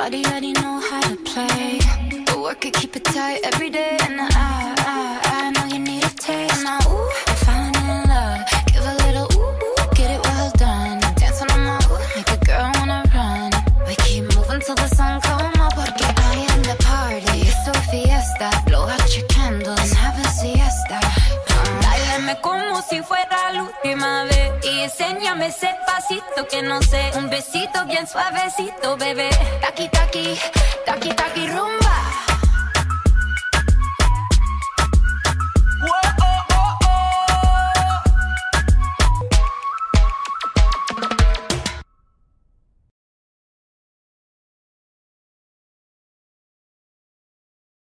body already know how to play. But work it, keep it tight every day. And I know you need a taste. Now, ooh, I'm falling in love. Give a little ooh, get it well done. Dance on my ooh, make a girl wanna run. We keep moving till the sun come up. Porque I am the party, it's a fiesta. Blow out your candles and have a siesta. Báilame como si fuera la última vez y enséñame ese pasito que no sé. Un besito bien suavecito, bebé. Taki, taki, taki, taki, rumba.